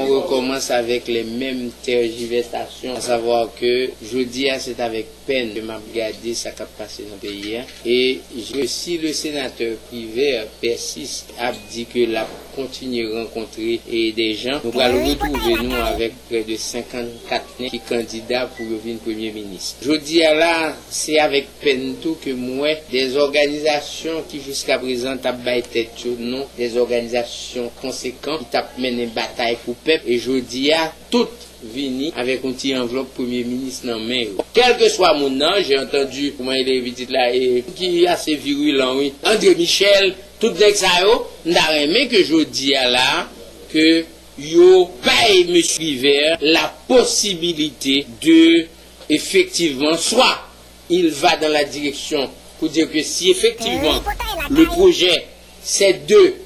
On recommence avec les mêmes tergiversations, à savoir que jeudi, c'est avec peine que m'a regardé ça qui a passé dans le pays. Et si le sénateur privé persiste, a dit que la continue à rencontrer des gens, nous allons retrouver nous avec près de 54 qui candidats pour devenir Premier ministre. Jeudi là, c'est avec peine tout que moi, des organisations qui jusqu'à présent ont battu non, des organisations conséquentes qui ont mené une bataille pour le peuple, et jeudi toutes vini avec un petit enveloppe Premier ministre dans main. Quel que soit mon nom, j'ai entendu comment il est vite là, et qui est assez virulent, oui. André Michel, tout les ça, n'a aimé que je dis là, que yo paye M. River la possibilité de, effectivement, soit il va dans la direction pour dire que si effectivement le projet c'est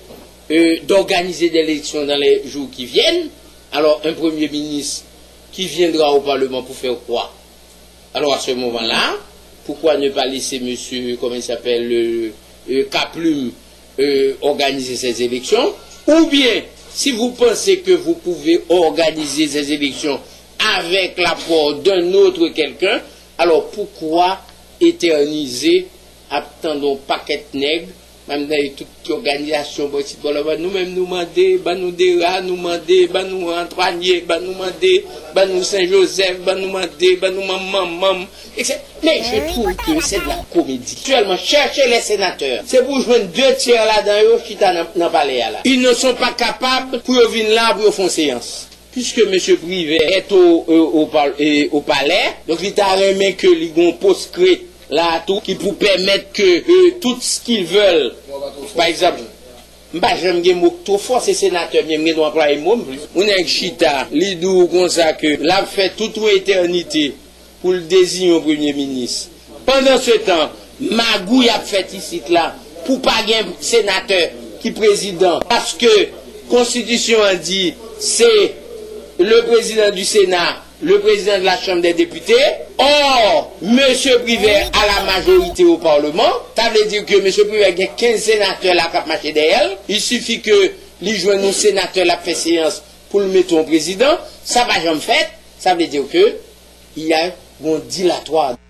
d'organiser des élections dans les jours qui viennent, alors un Premier ministre qui viendra au Parlement pour faire quoi? Alors à ce moment-là, pourquoi ne pas laisser monsieur, comment il s'appelle, Kaplume organiser ces élections? Ou bien, si vous pensez que vous pouvez organiser ces élections avec l'apport d'un autre quelqu'un, alors pourquoi éterniser, attendons paquet nègres, même dans toute organisation, nous-mêmes nous demander, nous Dera, nous demander, nous Antoine, nous demander, nous Saint-Joseph, nous demander, nous Maman, etc. Mais je trouve que c'est de la comédie. Actuellement, chercher les sénateurs, c'est pour joindre 2 tiers là-dedans, qui sont dans le palais là. Ils ne sont pas capables pour venir là pour faire séance. Puisque M. Privé est au palais, donc il a remis que les gens postscrits là tout qui pour permettre que tout ce qu'ils veulent, par exemple, j'aime bien trop fort ces sénateurs, j'aime bien employer mot, on a un chita, l'idou comme ça que l'a fait toute éternité pour le désigner au Premier ministre. Pendant ce temps, Magouille a fait ici là pour pas un sénateur qui président, parce que Constitution a dit c'est le président du Sénat, le président de la Chambre des députés. Or, M. Privé a la majorité au Parlement. Ça veut dire que M. Privé a 15 sénateurs là qui marché derrière. Il suffit que les joignent nos sénateurs la fait séance pour le mettre en président. Ça va jamais fait. Ça veut dire que il y a un dilatoire.